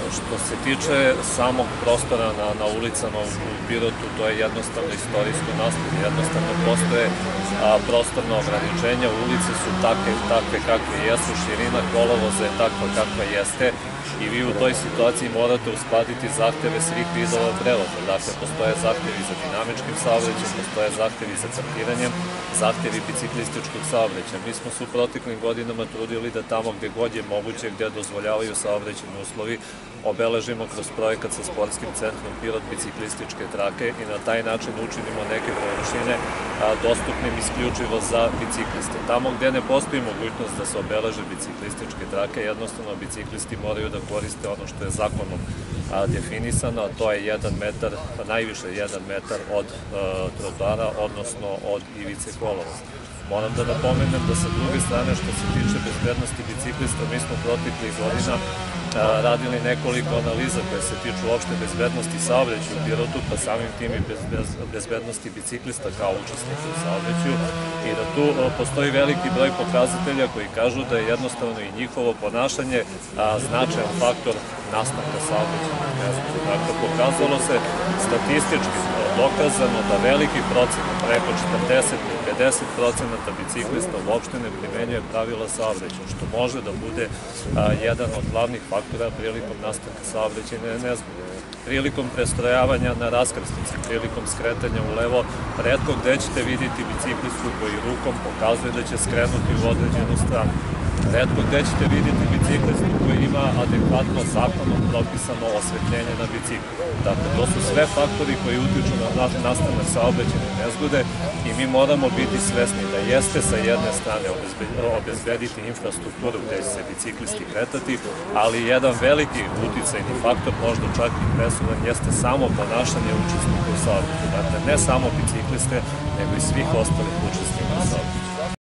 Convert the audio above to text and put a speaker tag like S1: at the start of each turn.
S1: Što se tiče samog prostora na ulicama u Pirotu, to je jednostavno istorijsko nasleđe, jednostavno postoje prostorno ograničenja, ulice su takve kakve jesu, širina kolovoza je takva kakva jeste i vi u toj situaciji morate uskladiti zahteve svih vidova prevoza. Dakle, postoje zahtevi za dinamičkim saobraćajem, postoje zahtevi za parkiranjem, zahtevi biciklističkog saobraćaja. Mi smo se u proteklim godinama trudili da tamo gde god je moguće, gde dozvoljavaju saobraćajni uslovi, obeležimo kroz projekat sa sportskim centrom Pirot biciklističke trake i na taj način učinimo neke površine dostupnim isključivo za bicikliste. Tamo gde ne postoji mogućnost da se obeleže biciklističke trake, jednostavno biciklisti moraju da koriste ono što je zakonom definisano, a to je 1 metar, najviše 1 metar od trotoara, odnosno od ivice kolovoza. Moram da napomenem da sa druge strane, što se tiče bezbednosti biciklista, mi smo proteklih godina radili nekoliko analiza koje se tiču opšte bezbednosti saobraćaja u Pirotu, pa samim tim i bezbednosti biciklista kao učesnika u saobraćaju i da tu postoji veliki broj pokazatelja koji kažu da je jednostavno i njihovo ponašanje značajan faktor nastanka saobraćaja. Dakle, pokazalo se statistički dokazano da veliki procenat, preko 40-50% biciklista uopšte ne primenjuje pravila saobraćaja, što može da bude jedan od glavnih faktora prilikom nastanka saobraćajne nezgode. Prilikom prestrojavanja na raskrsnici, prilikom skretanja u levo, retko gde ćete vidjeti biciklistu koji rukom pokazuje da će skrenuti u određenu stranu. Retko gde ćete vidjeti biciklistu koji ima adekvatno zakonom propisano osvetljenje na biciklu. Dakle, to su sve faktori koji utiču na nastanak saobraćajne nezgode i mi moramo biti svesni da jeste sa jedne strane obezbediti infrastrukturu gde će se biciklisti kretati, ali jedan veliki uticajni faktor, možda čak i presudan, jeste samo ponašanje učesnika u saobraćaju. Dakle, ne samo bicikliste, nego i svih ostalih učesnika u saobraćaju.